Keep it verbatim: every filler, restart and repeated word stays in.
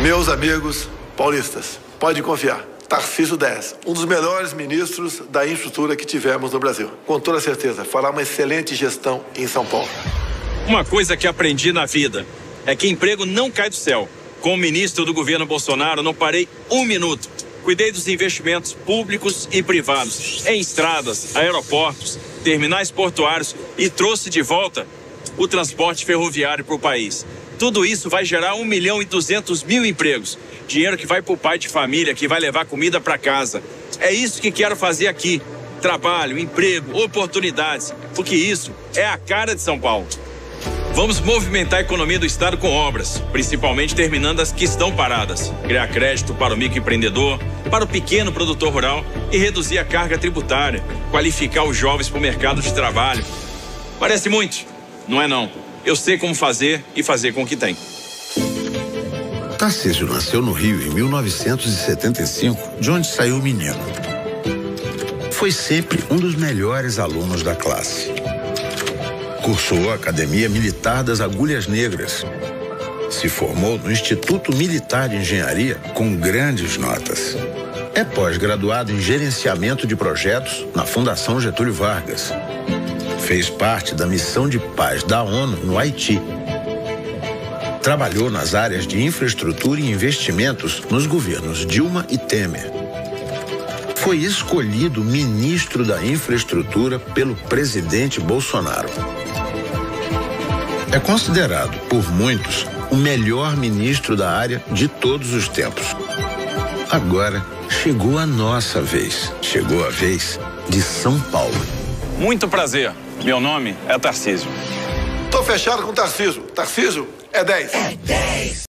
Meus amigos paulistas, pode confiar. Tarcísio dez, um dos melhores ministros da infraestrutura que tivemos no Brasil. Com toda certeza, fará uma excelente gestão em São Paulo. Uma coisa que aprendi na vida é que emprego não cai do céu. Como ministro do governo Bolsonaro, não parei um minuto. Cuidei dos investimentos públicos e privados em estradas, aeroportos, terminais portuários e trouxe de volta o transporte ferroviário para o país. Tudo isso vai gerar um milhão e duzentos mil empregos. Dinheiro que vai para o pai de família, que vai levar comida para casa. É isso que quero fazer aqui. Trabalho, emprego, oportunidades. Porque isso é a cara de São Paulo. Vamos movimentar a economia do estado com obras, principalmente terminando as que estão paradas. Criar crédito para o microempreendedor, para o pequeno produtor rural e reduzir a carga tributária. Qualificar os jovens para o mercado de trabalho. Parece muito, não é não. Eu sei como fazer e fazer com o que tem. Tarcísio nasceu no Rio em mil novecentos e setenta e cinco, de onde saiu o menino. Foi sempre um dos melhores alunos da classe. Cursou a Academia Militar das Agulhas Negras. Se formou no Instituto Militar de Engenharia com grandes notas. É pós-graduado em Gerenciamento de Projetos na Fundação Getúlio Vargas. Fez parte da missão de paz da ONU no Haiti. Trabalhou nas áreas de infraestrutura e investimentos nos governos Dilma e Temer. Foi escolhido ministro da Infraestrutura pelo presidente Bolsonaro. É considerado, por muitos, o melhor ministro da área de todos os tempos. Agora, chegou a nossa vez. Chegou a vez de São Paulo. Muito prazer. Meu nome é Tarcísio. Tô fechado com Tarcísio. Tarcísio é dez. É dez.